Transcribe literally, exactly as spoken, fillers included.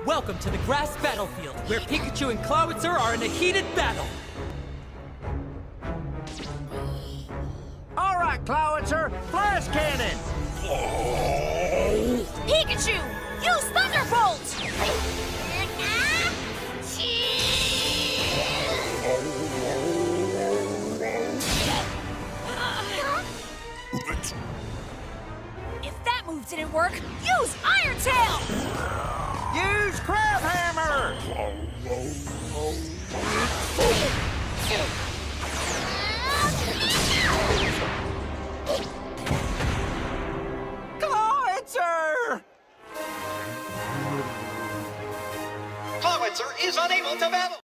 Welcome to the grass battlefield, where Pikachu and Clawitzer are in a heated battle. All right, Clawitzer, flash cannon! Pikachu, use Thunderbolt! If that move didn't work, use Iron Tail! Use Crab Hammer!